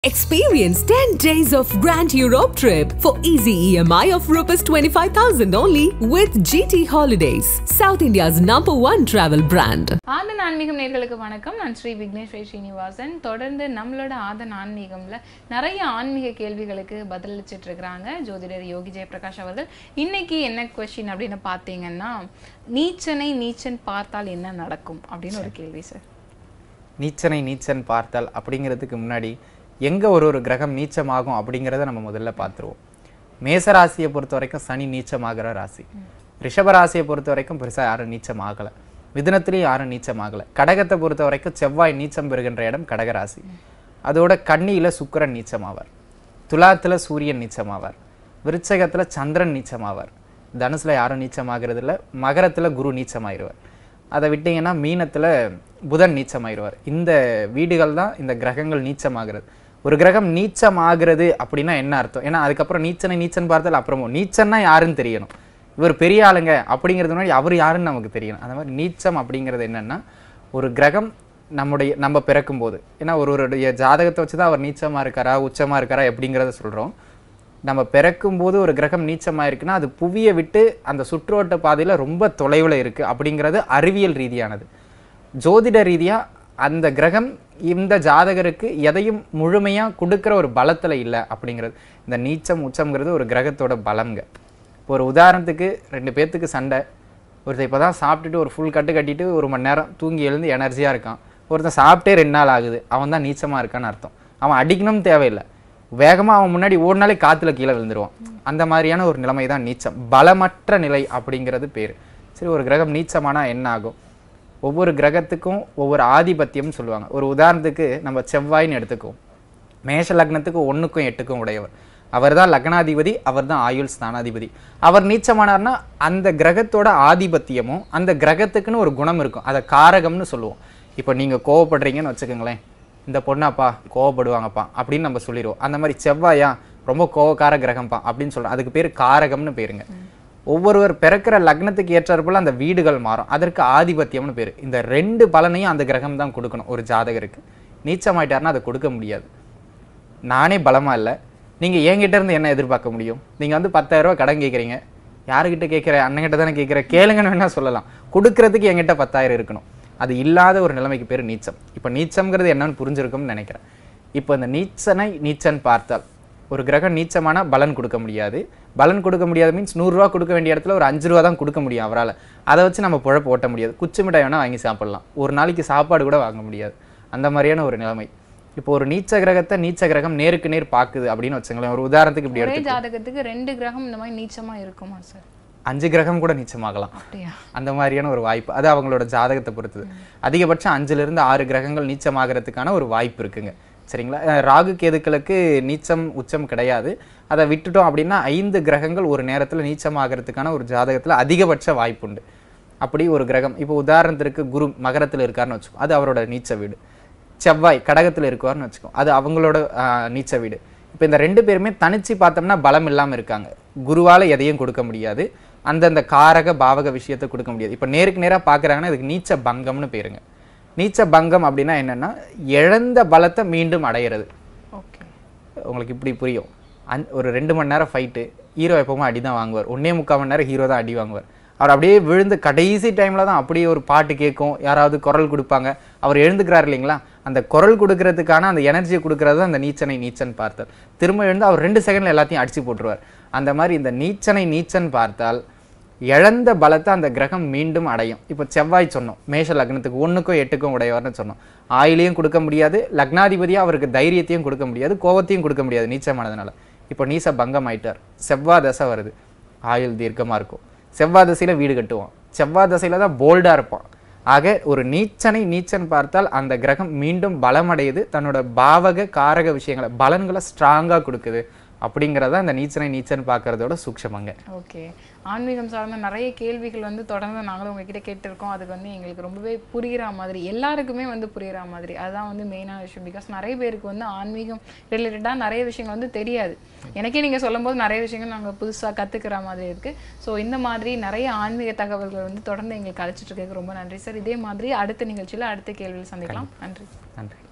Experience 10 days of Grand Europe trip for easy EMI of Rs 25,000 only with GT Holidays, South India's #1 travel brand. ஆதன் ஆன்மீகம் நேயர்களுக்கு வணக்கம். நான் ஸ்ரீ விக்னேஷ் ஸ்ரீனிவாசன். தொடர்ந்து நம்மளோட ஆதன் ஆன்மீகம்ல நிறைய ஆன்மீக கேள்விகளுக்கு பதிலளிச்சிட்டு இருக்காங்க ஜோதிடர் யோகி ஜெயபிரகாஷ் அவர்கள். இன்னைக்கு என்ன क्वेश्चन அப்படினு பாத்தீங்கன்னா, நீச்சன் பார்த்தால் என்ன நடக்கும் அப்படின ஒரு கேள்வி சார். நீச்சன் பார்த்தால் அப்படிங்கிறதுக்கு முன்னாடி எங்க ஒரு கிரகம் நீச்சமாகும் அப்படிங்கறத நம்ம முதல்ல பாத்துருவோம். மேஷ ராசியை பொறுத்த வரைக்கும் சனி நீச்சமாகிற ராசி. ரிஷப ராசியை பொறுத்த வரைக்கும் பெருசா யாரும் நீச்சமாகல. மிதுனத்திலயும் யாரும் நீச்சமாகல. கடகத்தை பொறுத்த வரைக்கும் செவ்வாய் நீச்சம் பெறுகின்ற இடம் கடக ராசி. அதோட கன்னியில சுக்கிரன் நீச்சமாவார். துலாத்துல சூரியன் நீச்சமாவார். விருச்சகத்துல சந்திரன் நீச்சமாவார். தனுசுல யாரும் நீச்சமாகிறது இல்ல. மகரத்துல குரு நீச்சமாயிருவார். அதை விட்டீங்கன்னா மீனத்துல புதன் நீச்சமாயிருவார். இந்த வீடுகள் தான் இந்த கிரகங்கள் நீச்சமாகிறது. ஒரு கிரகம் நீச்சமாகிறது அப்படின்னா என்ன அர்த்தம்? ஏன்னா அதுக்கப்புறம் நீச்சன் பார்த்தால் அப்புறமும் நீச்சன்னா யாருன்னு தெரியணும். இவர் பெரிய ஆளுங்க அப்படிங்கிறது முன்னாடி அவர் யாருன்னு நமக்கு தெரியணும். அந்த மாதிரி நீச்சம் அப்படிங்கிறது என்னன்னா, ஒரு கிரகம் நம்ம பிறக்கும் போது, ஏன்னா ஒருவருடைய ஜாதகத்தை வச்சுதான் அவர் நீச்சமா இருக்காரா உச்சமா இருக்காரா எப்படிங்கிறத சொல்றோம். நம்ம பிறக்கும் போது ஒரு கிரகம் நீச்சமா இருக்குன்னா அது புவியை விட்டு அந்த சுற்றுவட்ட பாதையில ரொம்ப தொலைவில் இருக்கு அப்படிங்கிறது அறிவியல் ரீதியானது. ஜோதிட ரீதியா அந்த கிரகம் இந்த ஜாதகருக்கு எதையும் முழுமையா கொடுக்கிற ஒரு பலத்துல இல்லை அப்படிங்கிறது. இந்த நீச்சம் உச்சம்ங்கிறது ஒரு கிரகத்தோட பலம்ங்க. இப்போ ஒரு உதாரணத்துக்கு 2 பேர்த்துக்கு சண்டை. ஒருத்தர் இப்போதான் சாப்பிட்டுட்டு ஒரு ஃபுல் கட்டு கட்டிட்டு 1 மணி நேரம் தூங்கி எழுந்து எனர்ஜியா இருக்கான். ஒருத்தன் சாப்பிட்டே 2 நாள் ஆகுது, அவன் தான் நீச்சமா இருக்கான்னு அர்த்தம். அவன் அடிக்கணும் தேவையில்லை, வேகமா அவன் முன்னாடி ஓடினாலே காத்துல கீழே விழுந்துருவான். அந்த மாதிரியான ஒரு நிலைமை தான் நீச்சம், பலமற்ற நிலை அப்படிங்கிறது பேரு. சரி, ஒரு கிரகம் நீச்சமானா என்ன ஆகும்? ஒவ்வொரு கிரகத்துக்கும் ஒவ்வொரு ஆதிபத்தியம் சொல்லுவாங்க. ஒரு உதாரணத்துக்கு நம்ம செவ்வாய்ன்னு எடுத்துக்குவோம். மேஷ லக்னத்துக்கு 1க்கும் 8க்கும் உடையவர். அவர் தான் லக்னாதிபதி, அவர் தான் ஆயுள் ஸ்தானாதிபதி. அவர் நீச்சமானார்னா அந்த கிரகத்தோட ஆதிபத்தியமும் அந்த கிரகத்துக்குன்னு ஒரு குணம் இருக்கும், அதை காரகம்னு சொல்லுவோம். இப்போ நீங்க கோவப்படுறீங்கன்னு வச்சுக்கோங்களேன், இந்த பொண்ணாப்பா கோவப்படுவாங்கப்பா அப்படின்னு நம்ம சொல்லிடுவோம். அந்த மாதிரி செவ்வாயா ரொம்ப கோவக்கார கிரகம்ப்பா அப்படின்னு சொல்றோம். அதுக்கு பேர் காரகம்னு பேருங்க. ஒவ்வொருவர் பிறக்கிற லக்னத்துக்கு ஏற்றாற்போல அந்த வீடுகள் மாறும், அதற்கு ஆதிபத்தியம்னு பேரு. இந்த 2 பலனையும் அந்த கிரகம் தான் கொடுக்கணும் ஒரு ஜாதகருக்கு. நீச்சமாயிட்டாருன்னா அதை கொடுக்க முடியாது. நானே பலமா இல்லை, நீங்க என்கிட்ட இருந்து என்ன எதிர்பார்க்க முடியும்? நீங்க வந்து 10,000 ரூபாய் கடன் கேட்குறீங்க, யாருக்கிட்ட கேட்குற? அண்ணங்கிட்ட தானே கேட்குற, கேளுங்கன்னு வேணா சொல்லலாம். கொடுக்கறதுக்கு என்கிட்ட 10,000 இருக்கணும். அது இல்லாத ஒரு நிலைமைக்கு பேர் நீச்சம். இப்போ நீச்சம்ங்கிறது என்னன்னு புரிஞ்சிருக்கும்னு நினைக்கிறேன். இப்போ இந்த நீச்சன் பார்த்தால் ஒரு கிரகம் நீச்சமான பலன் கொடுக்க முடியாது. பலன் கொடுக்க முடியாது மீன்ஸ் 100 ரூபா கொடுக்க வேண்டிய இடத்துல ஒரு 5 ரூபா தான் கொடுக்க முடியும் அவரால். அதை வச்சு நம்ம பொழப்பு ஓட்ட முடியாது. குச்சி மிட்டாய் வேணா வாங்கி சாப்பிடலாம், ஒரு நாளைக்கு சாப்பாடு கூட வாங்க முடியாது. அந்த மாதிரியான ஒரு நிலைமை. இப்போ ஒரு நீச்ச கிரகத்தை நீச்ச கிரகம் நேருக்கு நேர் பாக்குது அப்படின்னு வச்சுங்களேன். ஒரு உதாரணத்துக்கு இப்படி எடுத்து, ஜாதகத்துக்கு 2 கிரகம் இந்த மாதிரி நீச்சமா இருக்குமா சார்? 5 கிரகம் கூட நீச்சமாகலாம். அந்த மாதிரியான ஒரு வாய்ப்பு அது அவங்களோட ஜாதகத்தை பொறுத்தது. அதிகபட்சம் 5 to 6 கிரகங்கள் நீச்சமாகறதுக்கான ஒரு வாய்ப்பு இருக்குங்க. சரிங்களா? ராகு கேதுக்களுக்கு நீச்சம் உச்சம் கிடையாது. அதை விட்டுட்டோம் அப்படின்னா 5 கிரகங்கள் ஒரு நேரத்தில் நீச்சமாகறதுக்கான ஒரு ஜாதகத்தில் அதிகபட்ச வாய்ப்பு உண்டு. அப்படி ஒரு கிரகம், இப்போ உதாரணத்திற்கு குரு மகரத்தில் இருக்காருன்னு வச்சுக்கோ, அது அவரோட நீச்ச வீடு. செவ்வாய் கடகத்தில் இருக்குவார்னு வச்சுக்கோ, அது அவங்களோட நீச்ச வீடு. இப்போ இந்த 2 பேருமே தனிச்சு பார்த்தோம்னா பலம் இல்லாமல் இருக்காங்க. குருவால எதையும் கொடுக்க முடியாது, அந்தந்த காரக பாவக விஷயத்தை கொடுக்க முடியாது. இப்போ நேருக்கு நேராக பார்க்குறாங்கன்னா இதுக்கு நீச்ச பங்கம்னு பேருங்க. நீச்ச பங்கம் அப்படின்னா என்னன்னா, இழந்த பலத்தை மீண்டும் அடையிறது. உங்களுக்கு இப்படி புரியும். ஒரு 2 மணி நேரம் ஃபைட்டு, ஹீரோ எப்பவுமே அடி தான் வாங்குவார். 1.25 மணி நேரம் ஹீரோ தான் அடி வாங்குவார். அவர் அப்படியே விழுந்து கடைசி டைம்ல தான் அப்படியே ஒரு பாட்டு கேட்கும், யாராவது குரல் கொடுப்பாங்க, அவர் எழுந்துக்கிறார் இல்லைங்களா? அந்த குரல் கொடுக்கறதுக்கான அந்த எனர்ஜியை கொடுக்கறது தான் அந்த நீச்சன் பார்த்தால். திரும்ப எழுந்து அவர் 2 செகண்ட்ல எல்லாத்தையும் அடிச்சு போட்டுருவார். அந்த மாதிரி இந்த நீச்சன் பார்த்தால் இழந்த பலத்தை அந்த கிரகம் மீண்டும் அடையும். இப்போ செவ்வாய் சொன்னோம், மேஷ லக்னத்துக்கு 1க்கும் 8க்கும் உடையவர்னு சொன்னோம். ஆயிலையும் கொடுக்க முடியாது, லக்னாதிபதியா அவருக்கு தைரியத்தையும் கொடுக்க முடியாது, கோபத்தையும் கொடுக்க முடியாது நீச்சமானதுனால. இப்போ நீச பங்கம் ஆயிட்டார். செவ்வாய் தசை வருது, ஆயுள் தீர்க்கமா இருக்கும். செவ்வாய் தசையில வீடு கட்டுவான். செவ்வாய் தசையில தான் போல்டா இருப்பான். ஆக ஒரு நீச்சன் பார்த்தால் அந்த கிரகம் மீண்டும் பலமடையுது, தன்னோட பாவக காரக விஷயங்களை பலன்களை ஸ்ட்ராங்கா கொடுக்குது. அப்படிங்கிறதா இந்த நீச்சன் பார்க்கறதோட சூக்ஷமங்க. ஓகே, ஆன்மீகம் சார்ந்த நிறைய கேள்விகள் வந்து தொடர்ந்து நாங்களும் உங்ககிட்ட கேட்டிருக்கோம். அது வந்து எங்களுக்கு ரொம்பவே புரிகிற மாதிரி, எல்லாருக்குமே வந்து புரிகிற மாதிரி, அதுதான் வந்து மெயினான விஷயம். பிகாஸ் நிறைய பேருக்கு வந்து ஆன்மீகம் ரிலேட்டடாக நிறைய விஷயங்கள் வந்து தெரியாது. எனக்கே நீங்கள் சொல்லும் போது நிறைய விஷயங்கள் நாங்கள் புதுசாக கற்றுக்கிற மாதிரி இருக்குது. ஸோ இந்த மாதிரி நிறைய ஆன்மீக தகவல்கள் வந்து தொடர்ந்து எங்களுக்கு அழைச்சிட்டு இருக்க ரொம்ப நன்றி சார். இதே மாதிரி அடுத்த நிகழ்ச்சியில் அடுத்த கேள்வியில் சந்திக்கலாம். நன்றி.